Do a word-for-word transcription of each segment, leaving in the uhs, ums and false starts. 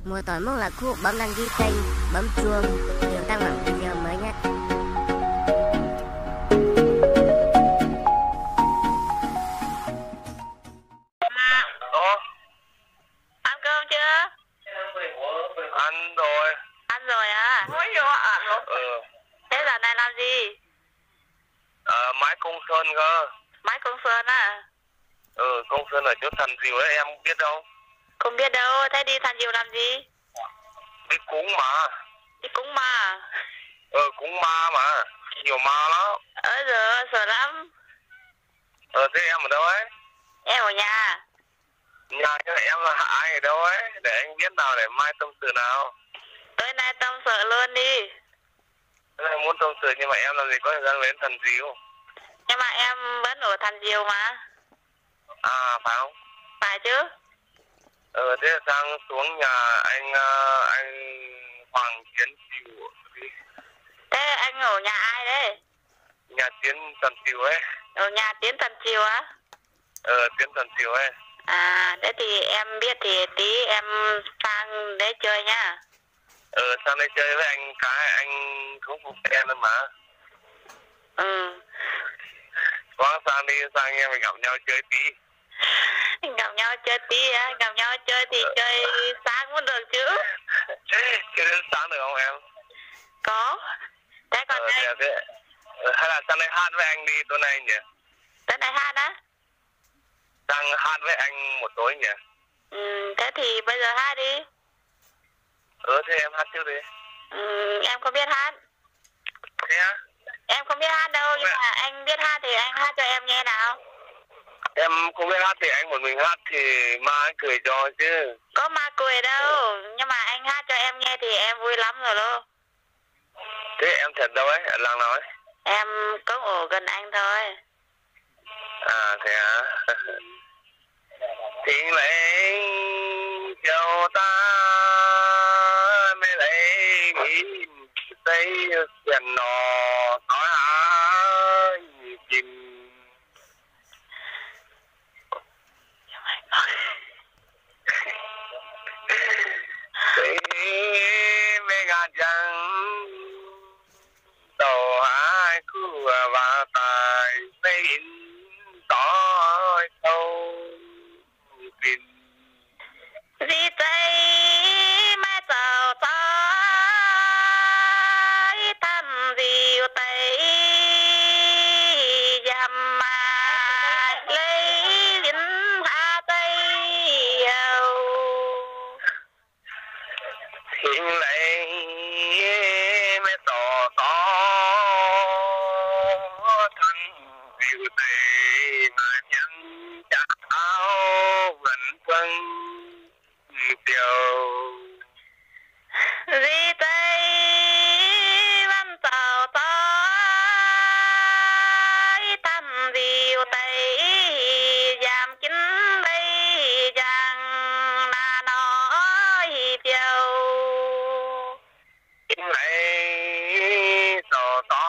Mua tỏi mong là khu bấm đăng ký kênh, bấm chuông để tăng bản video mới nhất. Ủa? Ăn cơm chưa? Ăn rồi. Ăn rồi à? Mới vô ăn rồi. Ừ. Thế giờ này làm gì? Ờ, máy công sơn cơ. Máy công sơn à? Ừ, công sơn ở chỗ Thần Diều đấy, em biết đâu. Không biết đâu, thế đi Thần Diều làm gì? Đi cúng mà. Đi cúng ma. Ừ, cúng ma mà. Nhiều ma lắm. Ờ giờ sợ lắm. Ờ, thế em ở đâu ấy? Em ở nhà. Nhà chứ em là ai ở đâu ấy? Để anh biết nào để mai tâm sự nào. Tối nay tâm sự luôn đi. Thế này muốn tâm sự nhưng mà em làm gì có thời gian đến Thần Diều. Nhưng mà em vẫn ở Thần Diều mà. À, phải không? Phải chứ? Ừ, thế sang xuống nhà anh uh, anh Hoàng Chiến Diều đi. Thế anh ở nhà ai đấy? Nhà Tiến Thần Diều ấy. Ở nhà Tiến Thần Diều á? Ờ, Tiến Thần Diều ấy. À, thế thì em biết thì tí em sang đấy chơi nhá. Ừ, sang đây chơi với anh cái anh không phục em nữa mà. Ừ. Có sang đi, sang anh em mình gặp nhau chơi tí. Gặp nhau chơi tí á, gặp nhau chơi thì ừ. Chơi sáng cũng được chứ. Chơi đến sáng được không em? Có. Thế còn ờ, anh? Thế, thế. Hay là sang đây hát với anh đi tối nay nhỉ? Tối nay hát á? Sang hát với anh một tối nhỉ? Ừ, thế thì bây giờ hát đi. Ừ, thế em hát trước đi. Ừ, em không biết hát. Thế á? Em không biết hát đâu, nhưng mà anh biết hát thì anh hát cho em nghe nào. Em không biết hát thì anh một mình hát thì ma anh cười cho chứ. Có ma cười đâu, nhưng mà anh hát cho em nghe thì em vui lắm rồi luôn. Thế em thật đâu ấy, ở làng nào ấy? Em có ở gần anh thôi. À, thế à? Thì lấy châu ta mới lấy nghĩ tay tiền nọ có ai chìm. Thế mê gà chẳng tàu hai khu và tài xây in tỏi sâu tình Di tây mai tàu tỏi thăm diều tây dằm mà lấy lính hạ tây dầu hiện lại mới tỏ tỏ thân diều tây mà nhân cha áo vẫn phân điều Di tây văn tàu tỏi thăm diều tây dàm kín đây rằng là nói phiêu hiện lại tỏ tỏ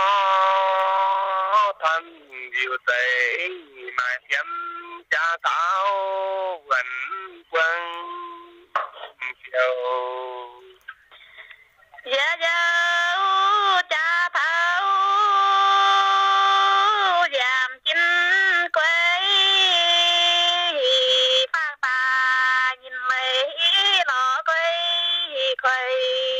thân diều tây mà nhân cha áo vẫn quân điều Dạ dâu cha thấu giảm chính quê bác ta nhìn lấy nó quê quê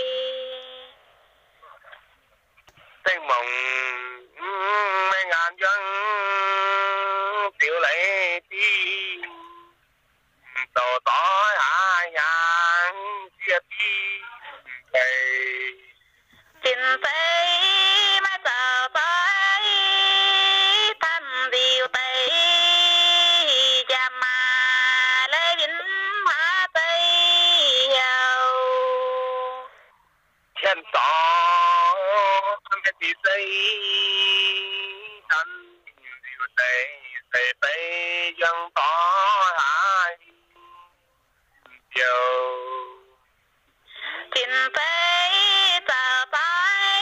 tay mộng mấy ngàn dân tiểu lấy đi tàu tỏi hai ngàn chia đi đầy chính tây mai tờ tới thăm điều tây chàm mà lấy dính hóa tây dầu chân tỏ mấy tí dây thân diều tây tây tây dân tỏ hai chiều chính tây tờ tới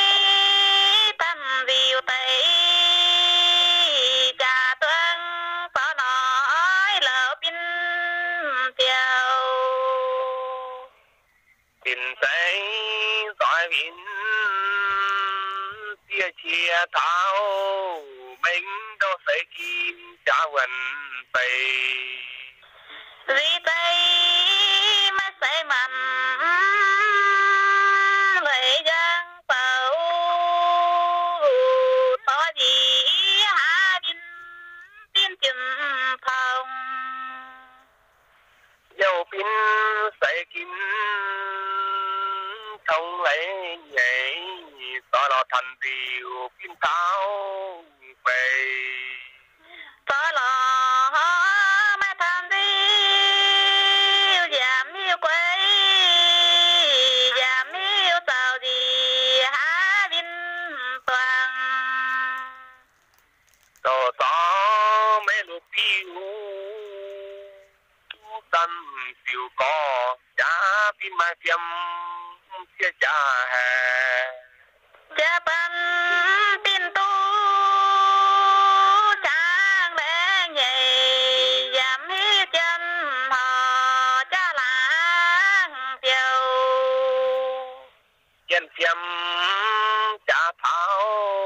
thăm điều tây trà tuân có nói lỡ pin tiêu tình say giỏi vin chia chia tháo mình đâu phải kim trả vận tay vì tay mà say mặn lấy giang bầu có gì hạ bin tiên chừng phòng dầu pin say kim không lấy nhảy tỏ lò thành điều pin tháo về có lò mà tham đi giảm yêu quay giảm yêu sao gì há bin toàn tổ gió mấy lúc phiêu tâm phiêu có giá pin mai phiêm chia cha hè cha ban tin tu sáng lẽ nhảy giảm hi chân họ cha láng chiều dân phiêm cha tháo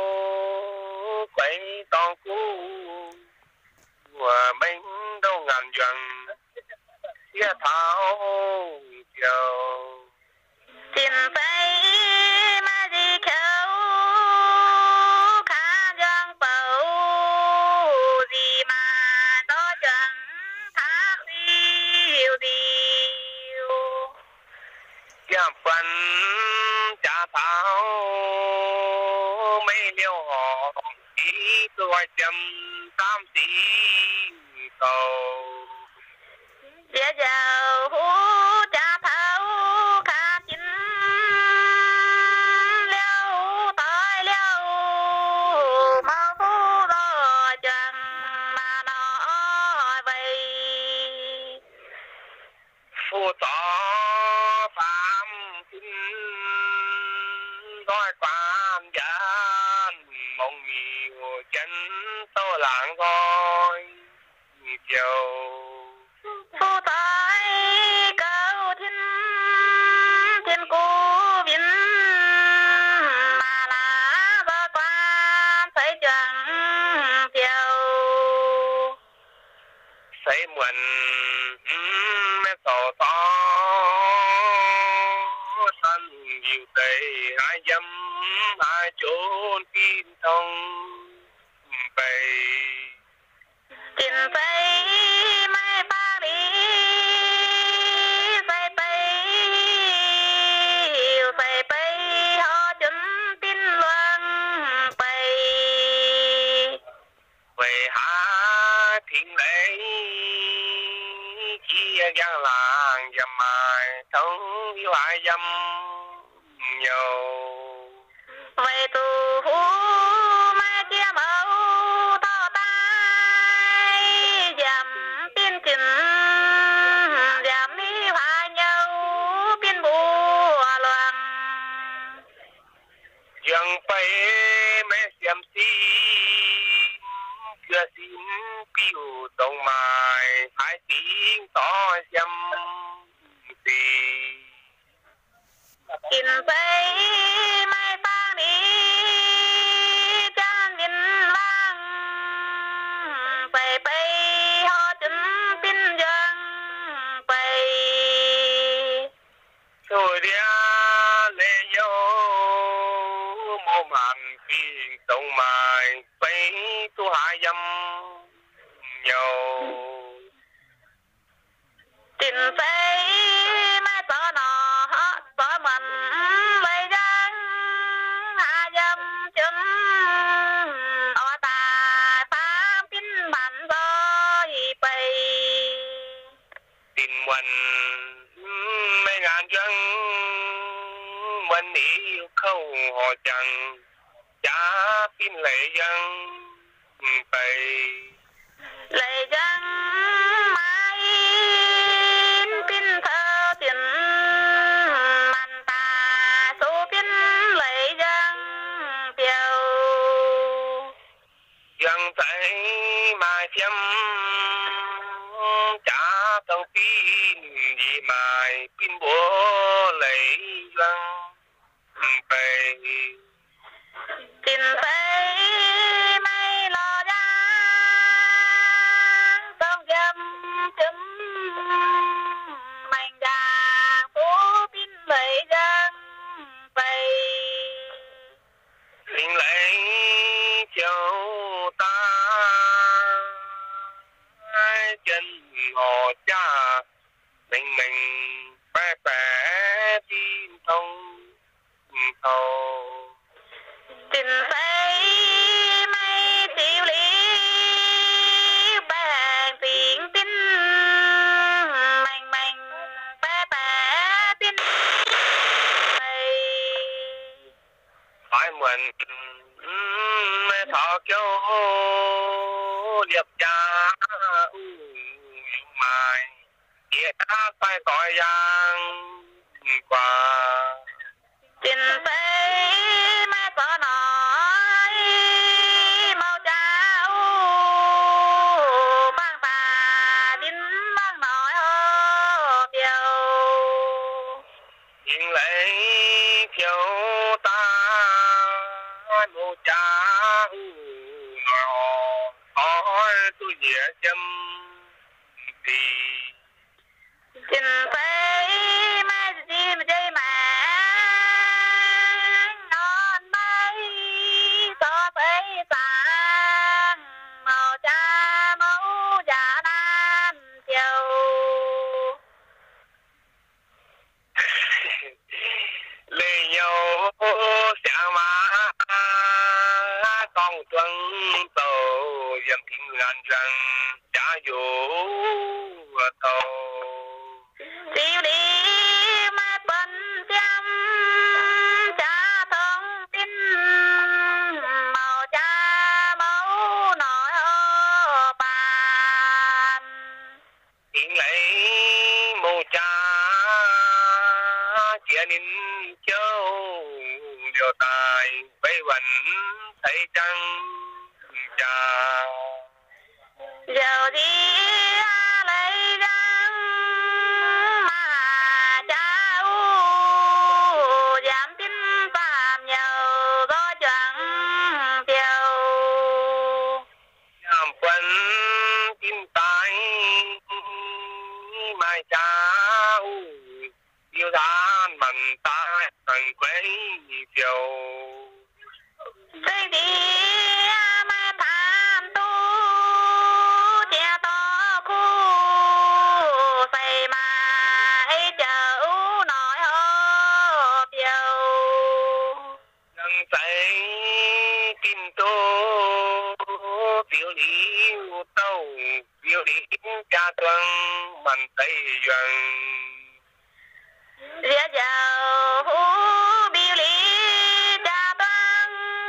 quay to cũ của mình đâu ngàn dần chia tháo chiều tin tay mà đi khâu khá giang bầu gì mà đó chẳng thác diêu diêu chia phần cha tháo mấy liêu họ ý tôi chấm tam sĩ cầu dễ giàu hú cha tháo khá chín liêu tới liêu mau phú đó chẳng mà nói vậy phu tỏ phạm kinh đói quan gian mong nhiều chân tô lạng coi chiều phu tới câu thiên thiên cô biến mà là do quan thấy chẳng chiều say muộn mẹ tổ to sân nhiều tây hai dâm hai chốn tin thông bày tin tay mai ba đi say bay say bay họ chân tin loan bay về há thiên lễ chia gian làng dầm mai thống yêu ai dâm nhiều vậy tu hú mai chia mẫu to tay giảm tiên trình giảm đi hòa nhau biên bùa loạn dân bay mẹ xem si chưa xin piu tông mai hai tiếng to xem gì in bay mai sang đi chan viên vang bay bay họ chân tin dân bay rồi đi lệ dâu mô màn phiền tông mai bay tu hai dâm nhiều tin bay mai to nọ to mình bay dân hạ dâm chân ở ta phá tin mạnh rồi bay tình mình mấy ngàn dân mình yêu khâu họ chẳng trả tin lệ dân bay lệ dân mai tin thơ tiền mạnh ta số tin lệ dân tiêu dân thấy mai chấm trả tàu tin gì mà mài pin búa lấy duyên về tin thấy mây lo ra sông dâm chấm mạnh đà phố pin lấy dân về linh lấy chiều ta chân họ cha mình mình bé bé tin thông thầu tin thấy mây tiêu lý bàn tiếng tin mạnh mạnh bé bé tin phải mình thọ kêu điệp cha mài kia phải coi giang qua tin thấy mẹ có nói mau cháu bang ta đến bang nói hô điều nhưng lấy kêu ta mô cha nói hỏi tôi dễ châm thì tin thấy mẹ gì mà chơi mà ngon mấy so với sáng màu cha mẫu già nan chiều lê nhau sẽ má con tuân tàu dầm thiên ngàn rằng cha dù tàu tiêu đi mà bận chăm cha thông tin màu cha mẫu nói hô bàn hiện lấy mô cha chia nín châu điều tài vây vần thấy trăng cha giờ đi lấy răng mà cha u giảm tin phạm nhiều có chẳng chiều làm quân tim tay mai cha yêu than bằng ta thành quấy chiều xây đi mà tham tu chia to khu xây mà ấy chờ nói hô chiều nâng say kim tô phiếu lý tâu phiếu lý cha tuân bằng tay dần rỉa giàu hú biểu lý cha toan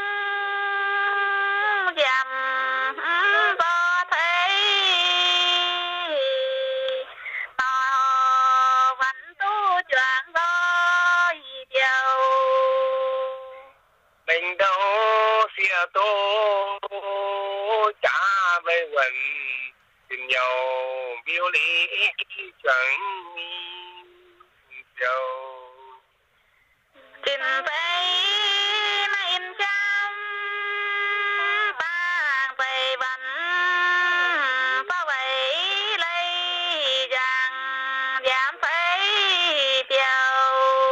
dầm có thấy nó vẫn tu chuyện đôi điều mình đâu xia tô cha về quần tìm nhau biểu lý chẳng chiều tin thấy mà in trăm bang tây vẫn có vậy lấy rằng giảm thấy tiêu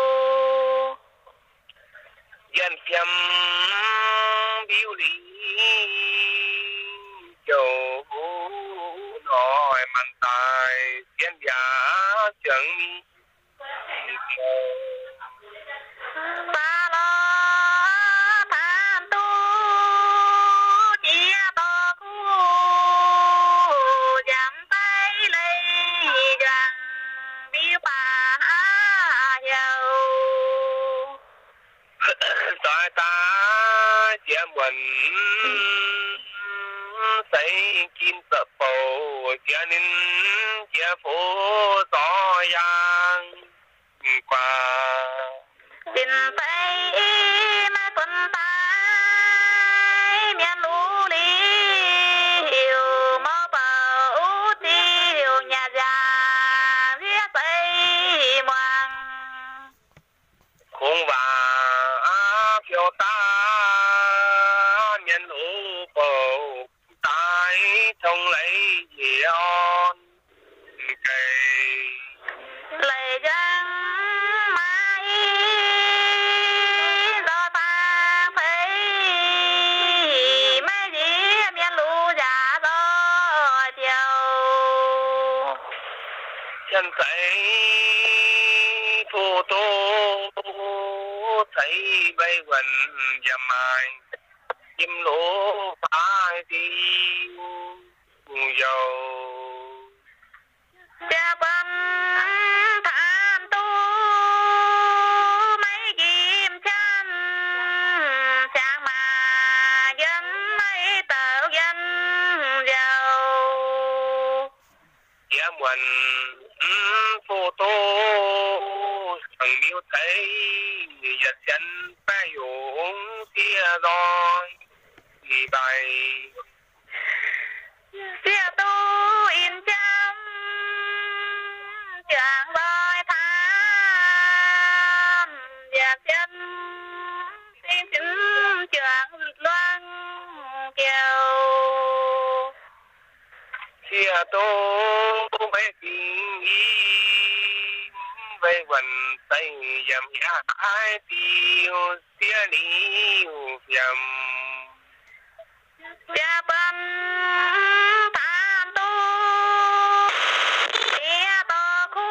dân phiêm biểu lý châu nói mạnh tài thiên giả chẳng ba lo tham tu chia to khu giảm tay lấy rằng biểu bà giàu tại ta chia mình xây kim tập bầu chia nên chia phố gió giang qua tin thấy mà tuần tay miền lũ lý hiểu mơ bờ út đi hiểu nhà già riết xây thấy bay quần dầm mai chim lỗ phai đi dầu cha bấm than tu mấy kim chân chàng mà dân mấy tờ dân giàu giá muộn phô tô thằng miêu thấy giật chân phải uống tia rồi thì bài tia tu in trăm chàng voi tham giật chân xin xin chàng loan kiều tia tô mấy tình vây quần tay dầm giá hai tiêu tia liu dầm cha bấm than tu tia to khu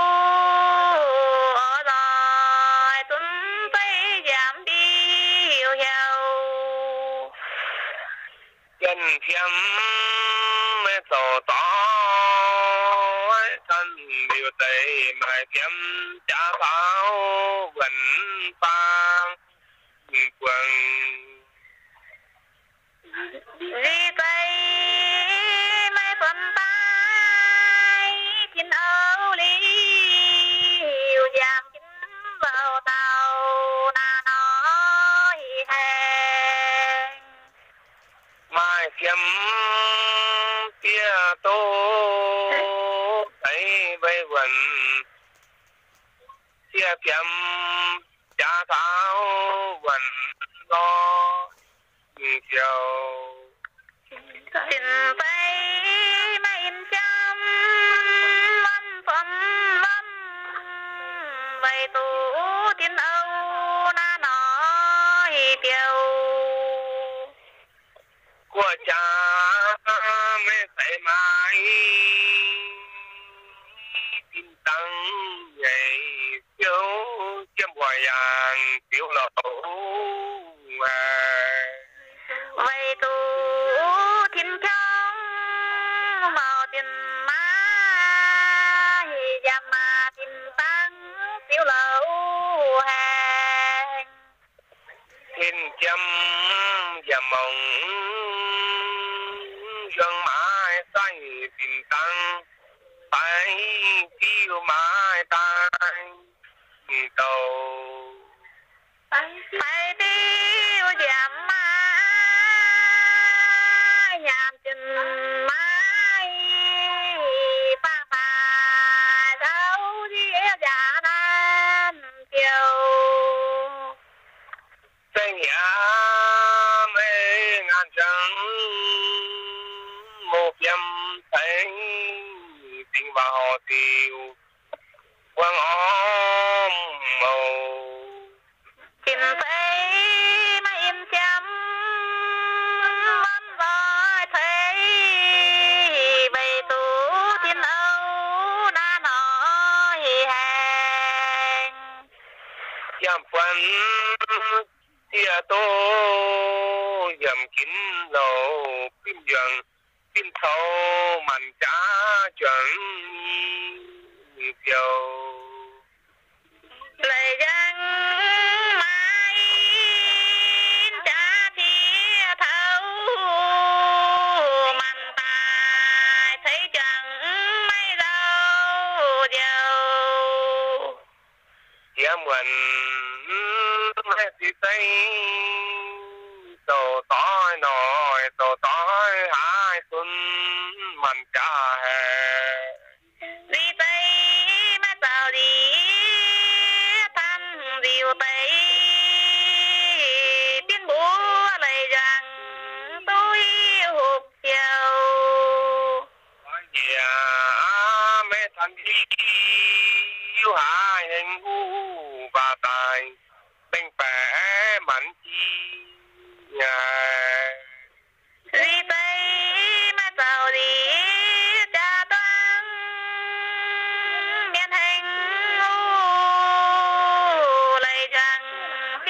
ở rồi tuấn tây giảm đi hiểu hiểu chân thiêm mê tổ tỏ thân biểu tây mai thiêm cha pháo vẫn phang quần đi tây mấy phần tay chín âu ly hiểu giảm chín vào tàu na nói hẹn mai thiêm tia tô thấy bay quần tia thiêm cha pháo vẫn lo chiều xin tây mấy in trăm văn phẩm văn vậy tụ tin âu na nói tiêu của cha mẹ thấy mai tin tăng ngày phiếu chiêm hoài vàng phiếu lẩu vậy tụ thiên trong màu tiền má giảm mà tiền tăng phiếu lẩu hàng thiên châm và mộng dân mãi say tìm tăng phải kêu mãi tay cầu phải tiêu giảm má nhàm chừng mái phang phà đâu đi giả nan kiều xây nhà mê ngàn trắng một dâm thấy tình vào tiêu quang ôm màu xin thấy mấy im chăm văn voi thấy về tủ thiên âu đã nói hẹn dâm phân tia tô dầm kín lầu kim dần kim thâu mạnh trả chuẩn dầu lời dân mai trả thia thấu mạnh tài thấy chẳng mấy đâu dầu giá muộn mẹ thì tay tổ tối nổi tổ tối hai xuân mạnh trả hè đi tây mấy tàu đi thanh diều tây tiếng búa lời rằng tôi hụt chiều dạ mẹ thành đi yêu hai hình u và tài bên phẻ mạnh chi nhà đi tây mấy tàu đi cha toán miền hình u lời rằng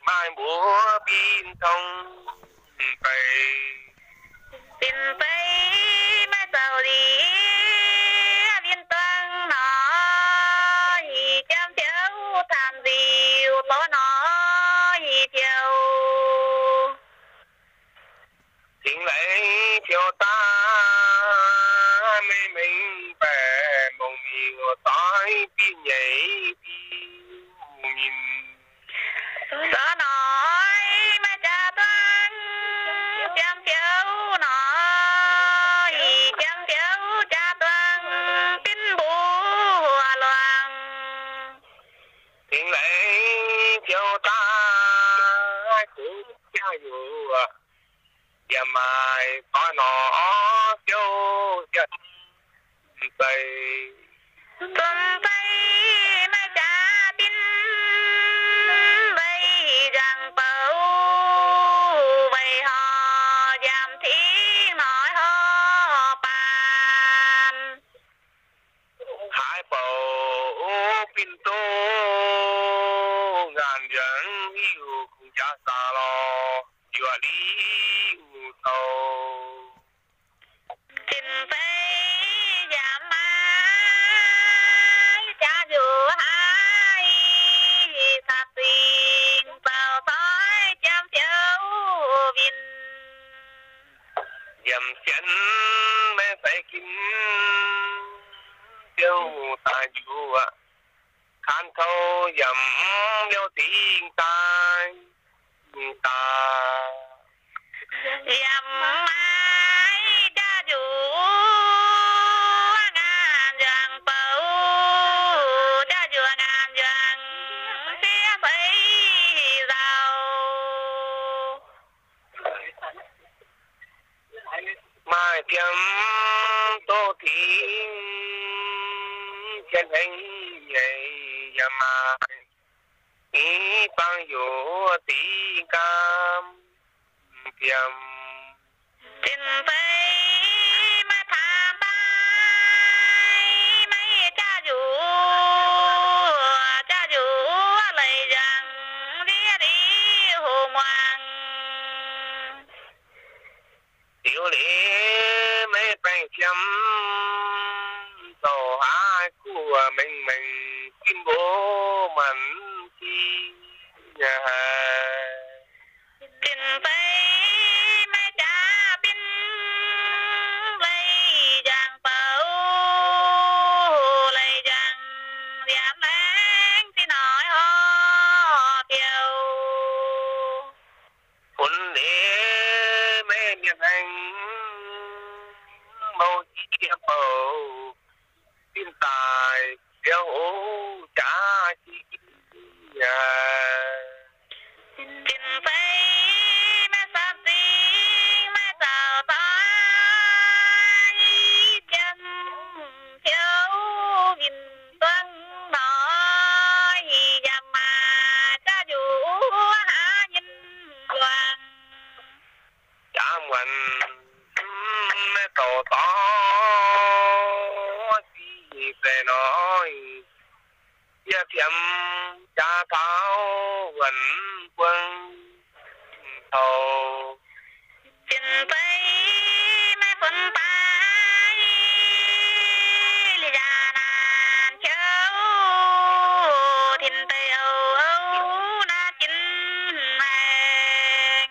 mai búa pin thông về pin tây mai giàu đi viên tăng nó thì chăm thiếu tham diệu nó nó thì thiếu chính lấy thiếu ta mê mình về mong nhiều tối pin nhảy nhìn đó nói mai cha tăng chăm thiếu nó thì chăm thiếu cha tăng pin bù hòa loạn chính lấy thiếu ta cũng cha dù và mai có nó thiếu chân tay tuần tây mai cha tin bay rằng bầu bày họ giảm thiên nói họ bàn hai bầu pin tô ngàn dân yêu cùng cha xa lo vừa đi tàu tình tây giảm mai cha dù hai thật tình vào tối chăm thiếu viên dầm chân mẹ phải kín tiêu ta dù khan thâu dầm yêu tiếng tai ta dầm mai cha dù ngàn vàng bầu cha dù ngàn vàng sẽ phải giàu mai kiếm tô thiên chân hình nhảy và mai ý bằng dỗ tí cam kiếm tình tây mai tham bay mai cha dù cha dù lấy rằng đi đi hồ ngoan tiểu lý mấy bánh chấm tàu hai của mình mình kim bố mặn chi nhà tình tây mai cha pin lấy rằng bầu lấy rằng giảm lãng thì nói họ tiêu phun lễ mấy miền anh màu chia bầu tin tài đeo ố trả chi nhà tình tây mai sát tình mai tạo tai chân thiếu nghìn tuân nói dầm mà cha dù há nhìn hoàng trả mình mấy tổ to gì về nói gia thiểm cha tháo vẫn quân thầu tình tây mai phân tay lì già nàn châu tình tây âu âu na chính hàng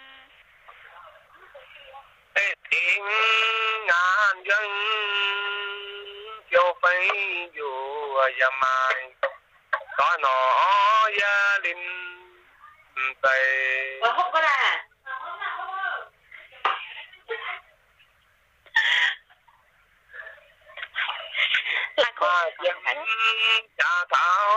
ê tiếng ngàn dân châu phi dù và mai có nó gia đình tây ờ không có ra là cô mà dân cha tháo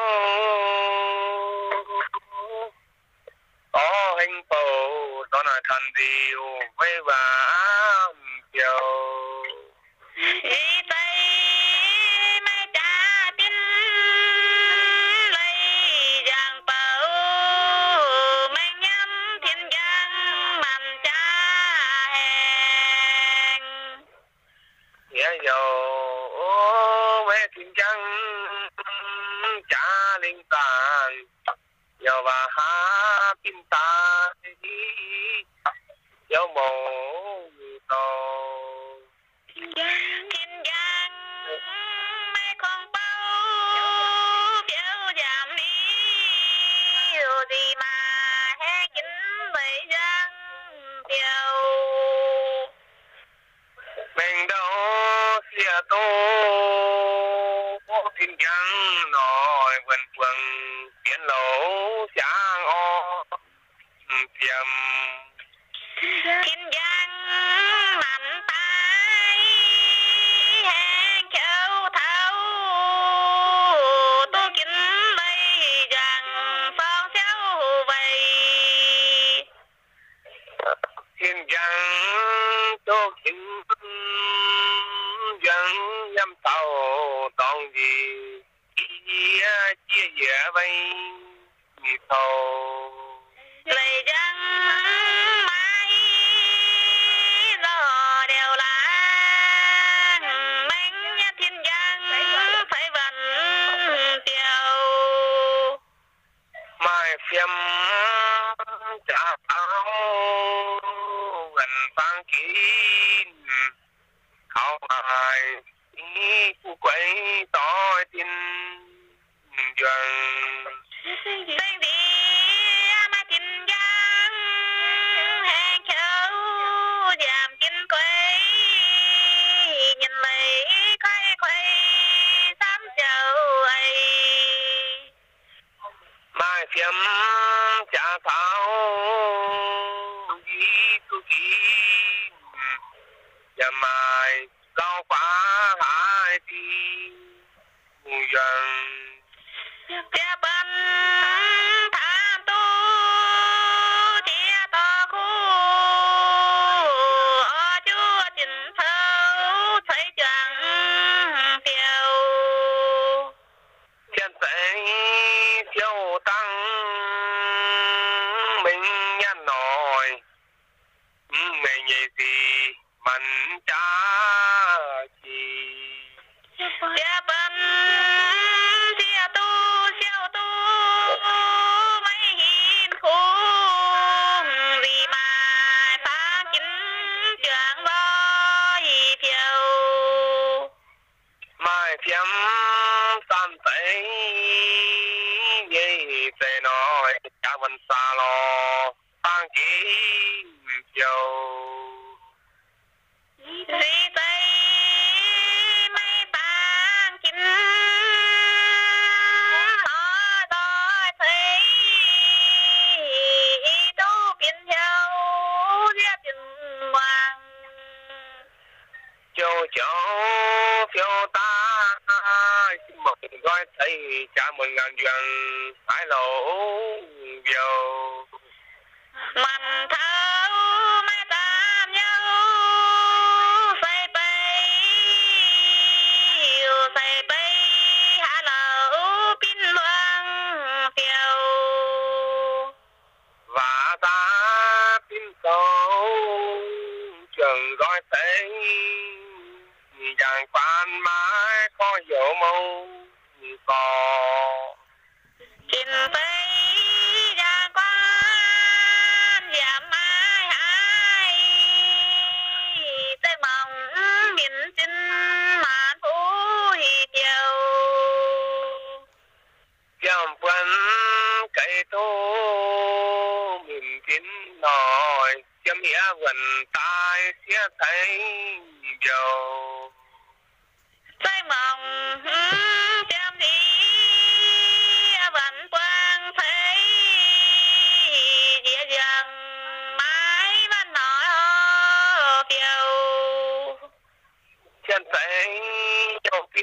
có hình bầu đó là thần điều với vả chiều đi tây mai cha tin lấy giang bầu mang nhắm thiên giang màn cha hẹn nghĩa dầu mấy thiên trăng cha linh tàng dầu và há chim ta dấu mồ tàu thiên giang mấy con bao phiếu giảm đi dù gì mà hè kín bảy giang phiếu mình đâu xia tô thiên giang nói vần vần biến lỗ sáng o tiềm thiên giang mạnh tay hẹn châu thấu tôi kín bây rằng phong xéo vậy thiên giang tô kính dân nhâm tàu tòng gì chia chia dẻ vây nhị thầu lời dân mãi lo đều là mình thiên giang phải vẫn tiêu mai phiêm trả áo gần vang kín khảo hài ý phụ quấy tỏi tin dần xanh đi mà thiên giang hẹn châu giảm kín quay nhìn lấy quay quay sám châu ấy mai phiêm trả tháo ý tu kín và mai cao quá hai đi dần Tia bắn tham tu tia to khu ở chúa chính thấu thấy chẳng phiêu chân thấy phiêu tăng mình nhăn nổi mày nhảy gì mình cha chi tia bắn tia tu siêu tu mấy hiền khung vì mà ta chính trường voi phiêu mai phiếm san thấy vậy sẽ nói cha vẫn xa lo tăng chỉ chiều vì tây mấy tang chính họ đòi thấy tu biến theo giết tình hoàng chiều chiều phiêu ta một gói thấy cha một ngàn元phải lỗ nhiều mình thấu mấy tam nhau say bay say bay hạ lẩu pin loang phiêu và ta tin sâu trường gói thấy dàn quan mãi có dấu mâu có kinh tây ra quan giảm ai ai tây mong biển xin mạn phú tiêu dòng quân cây tô mình kín nổi chấm nghĩa vần tai xía thấy dầu tây mong chăm đi vẫn quang thấy dễ dàng mãi vẫn nói hô phiêu chân thấy dầu kín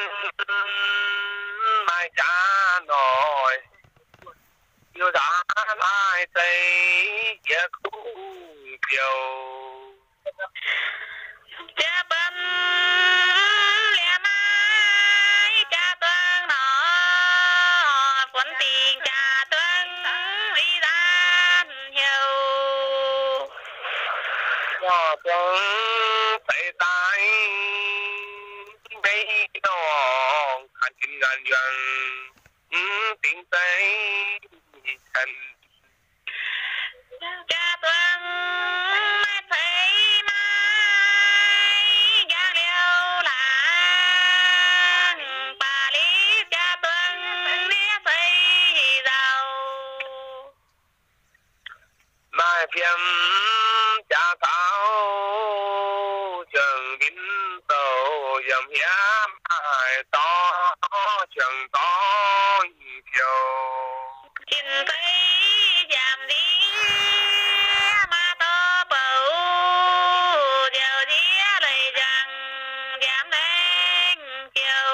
mai cha nổi yêu đã ai thấy kia khu kiều cha bên lẻ mãi cha tuân nọ quấn tiền cha tuân đi ra nhiều nhỏ tuấn thấy tay đây đó khăn kinh ngàn dần tiếng tay thần mai phiếm cha tháo trường đến tàu dầm hiếm ai to trường to chiều nhìn thấy giảm đi mà to bầu điều đi lời rằng giảm đến chiều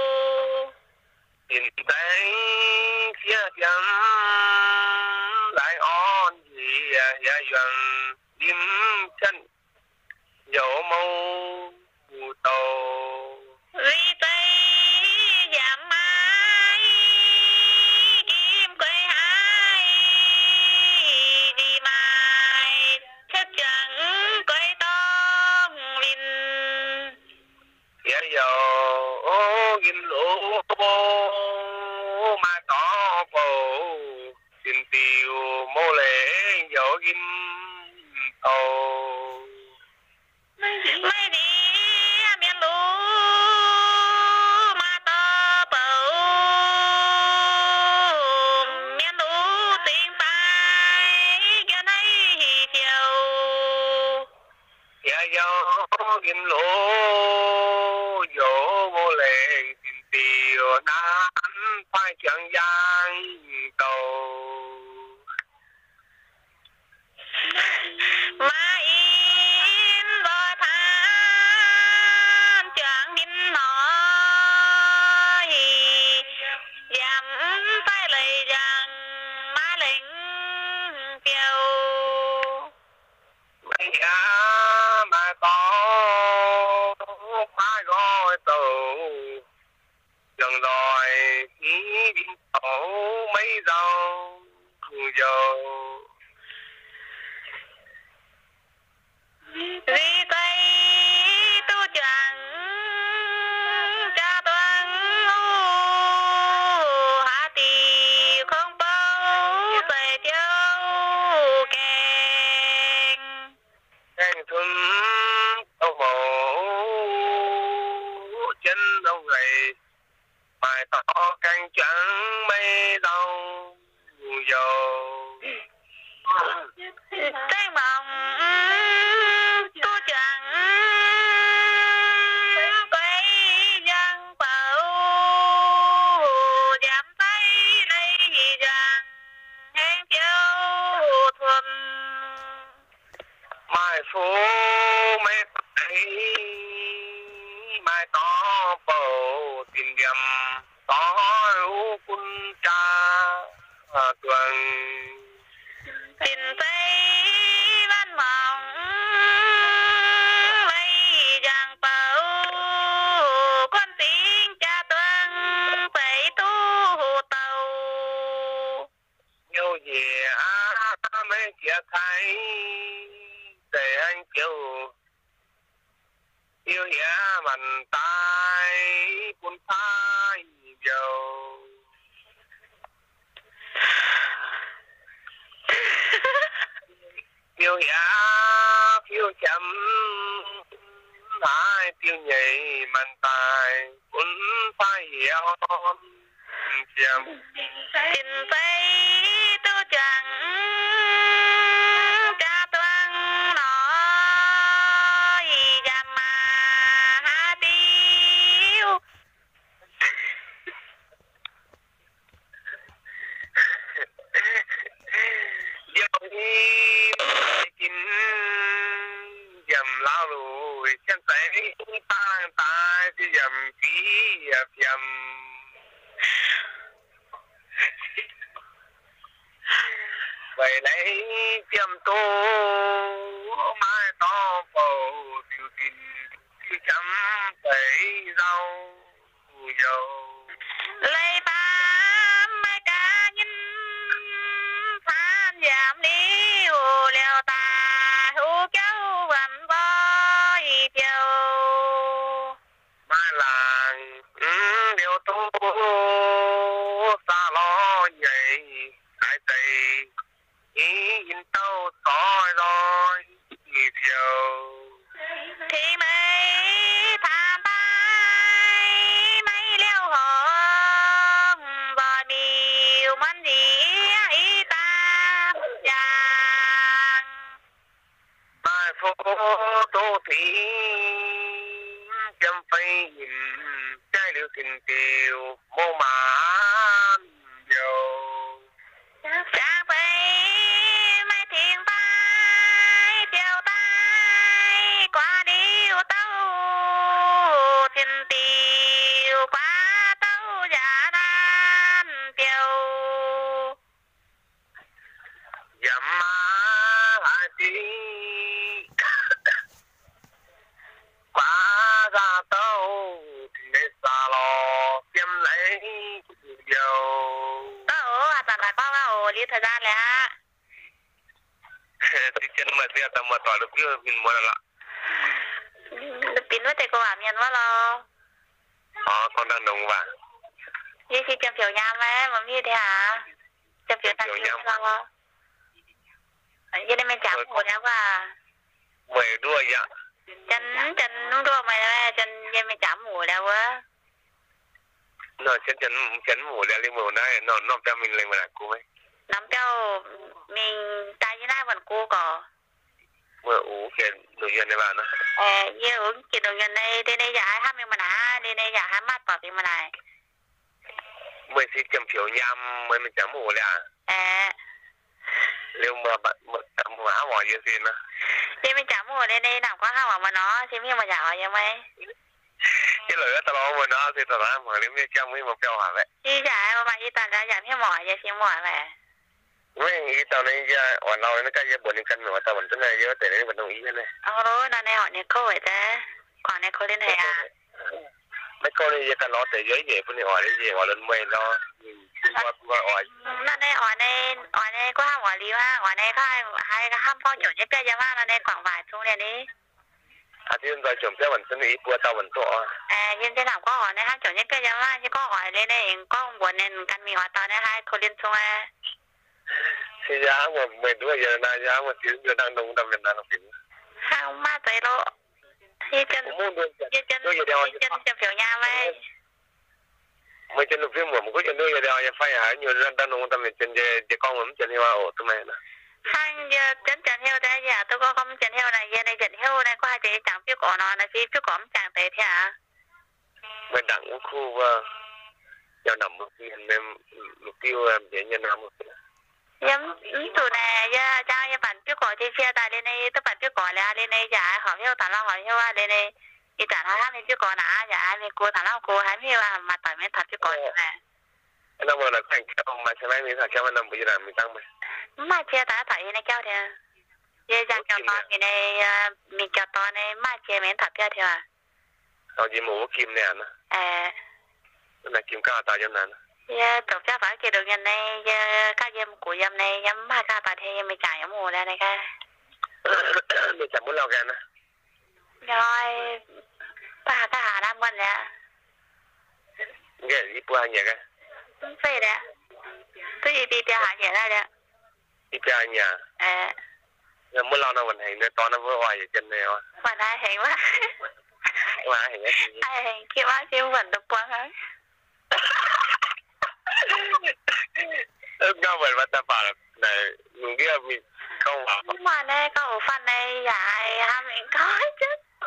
nhìn thấy phía chấm lại on gì ya dần im chân dấu mâu tàu vì tây giảm mai kim quay hai đi mai chắc chẳng quay tông linh ya dấu im lỗ mà có bầu xin tiêu mô lễ dấu im tàu mấy đi miền lũ mà to bầu miền lũ tình bài cho nay chiều ya dấu im lỗ dấu mô lễ xin tiêu nán phải chẳng gian tàu mà in vào than chẳng nhìn nói giảm phải lời rằng má lệnh kiều mấy á mà có phải gọi tàu dần rồi ý đi tàu mấy dầu dầu vì tây tu chẳng cha tuân hạ tỳ không bao về châu kèn anh thuần tàu mổ chân đâu gầy phải to canh trắng mấy đâu dầu Tây mộng tu chẳng quay dân bầu giảm tay đây rằng hẹn châu thuần mai phố mấy thấy mai to bầu tiền điểm to quân cha tuần tình tây văn mộng lấy rằng bầu con tiếng cha tuân phải tu tàu nhiều gì á mấy chia thấy để anh kêu yêu hiá mình tay quân phai dầu yêu hiá phiêu chấm hai tiêu nhảy mình tài quân phai hiểu chấm tình tây tu chẳng cha tuân nói giảm mà hạ tiêu điều đi kín dầm lao lùi chân tay ta ta chỉ dầm phí dầm vậy lấy tiêm tô mai to bầu tiêu tin tiêu chấm thấy rau dầu lấy ba mấy cá nhân than giảm đi hồ leo ta hú cháu vẫn voi chiều mai làng ừ, điều tô xa lo nhảy ai tay ý in tâu tỏi rồi chiều thì mấy tham bay mấy leo hòm và điều mắn gì ý ta già phố tô thị chăm phay nhìn trái liễu tình tiều mô mãn dầu Trang bay mai thiên bay chiều tay qua đi tàu thiên tiều qua tàu giả đan chiều dầm má chi qua ra tàu để xa lò kiếm lấy dầu tàu à tận là con ồ đi thời gian lẽ thì chân mà xe tầm mà tỏi được kia mình muốn là pin với tay cô à miền quá lo ờ con đang đồng vàng như khi chăm phiếu nhám ấy mà như thế hả chăm phiếu tăng phiếu lo như đây mình chạm một nhám à mày đua vậy chân chân đúng rồi mày đây chân như mình chạm mù đâu á nó chân chân chân mù lên đi mù này nó nó cho mình lên mà là cô ấy nắm theo mình tay như này vẫn cô có mưa ủ cái đồ dân này bạn á ờ như uống cái đồ dân này đây đây giải hai mình mà nã đây đây giải hai mắt vào thì mà này mày sẽ chăm phiếu nhám mày mình chăm mù lên à à nếu mà bạn mà chăm mù áo mỏi gì xin á thì mình chạm mù đây đây nào có hao mà nó thì mình mà giải vậy mày cái lời tao nói mà nó thì tao nói mà nếu như chăm mới mà kêu hả vậy đi giải mà đi tàn ra giảm thêm mỏi vậy xin mỏi vậy mấy nghĩ tao này ra hoàn lâu nó cái gì buồn cân mà tao vẫn tính là nhớ để đấy vẫn đồng ý thế này ờ rồi nó này họ này câu vậy thế còn này câu lên này à mấy con này cái nó để giấy về bên này hỏi cái gì hỏi lên mày lo qua qua hỏi nó này ở này ở này có hàng ở liu ha ở này có hai hai cái ham phong chuẩn nhất cái gì mà nó này quảng vải xuống này đi à thì bây giờ cái vẫn tính ý của tao vẫn to à nhưng thế nào có ở này ham chuẩn nhất cái gì mà chứ có ở đây này có buồn nên căn mi ở tao này hai câu lên xuống à thì giá mà mày đuổi giờ này giá mà thiếu giờ đang đông đâm Việt Nam phim không mà tới đó như chân như chân như chân chân phiếu nhà vậy mày chân được phim mà một cái chân đuôi giờ đeo giờ phải hả nhiều lần đang đông đâm Việt chân giờ giờ con mình chân heo ổ tụi mày nè hàng giờ chân chân heo đây giờ tôi có không chân heo này giờ này chân heo này có hai chị chẳng biết cổ nó là phía phía cổ chẳng tới thế à mày đặng khu và giờ nằm một cái anh em mục tiêu em để nhân năm một giống tụi này giờ cha giờ bản trước cổ thì chia tại lên đây tôi bản trước cổ là lên đây giả hỏi heo tao hỏi heo lên đây thì trả nó hai mươi trước cổ nã giả thì cô thằng nào cô hai mươi mà tại mấy thật trước cổ này nó mà là thành công mà xem mình thằng cháu năm bây giờ làm mình tăng mày mà chia ta thấy này kéo thì giờ ra kéo to thì này mình kéo to này mà chia mấy thật kéo thì à tao chỉ mua kim nè nó à là kim cao tao cho nên giờ tổ chức phải cái đường nhân này giờ các em của em này em hai ca bà thì mình trả em mua đây này ca mình chẳng muốn lo gan á rồi bà cái hà đang bận nè nghe đi qua nhà cái phải đấy tôi đi đi hà nhà đây đấy đi qua nhà à nhưng muốn lo nó vẫn hành nó to nó vỡ hoài chân này mà mà ai hành quá mà hành cái gì ai hành kia bác chứ vẫn được quăng hết nó vậy mà ta bảo này mình biết mình không bảo mà này có phần này dài hai mình có chứ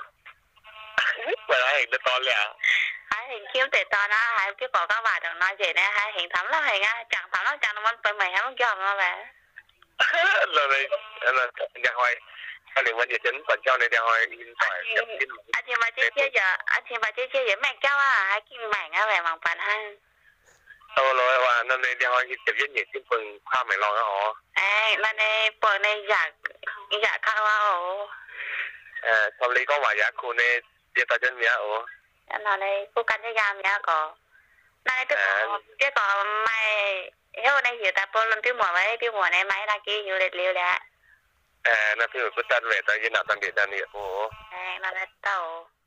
mà nó hành nó to lẹ hai hình kiếm để to nó hai cái bỏ các bạn đừng nói gì nè hai hình thắm lắm hình á chẳng thắm lắm chẳng nó vẫn mày hay muốn giòm nó về rồi này là nhà hoài anh liền vấn đề chính còn cho này nhà hoài in phải anh chị mà chơi chơi giờ anh chị mà chơi chơi giờ mẹ cháu à hai cái mảnh á về bằng phần hai tôi nói là nó này nhà hoài tiếp rất nhiều cái phần khoa mày lo nó à nó này phần này giả giả cao ao à sau này có vài giá cô này tiếp tới chân mía ồ nó này cô cần cho gam nhá có này tức cái có mày heo này hiểu ta bao lần thứ mùa vậy thứ mùa này máy là kia hiểu được liều đã à nó thứ một cái tân về tới cái nào tân điện tân điện ồ à nó là tàu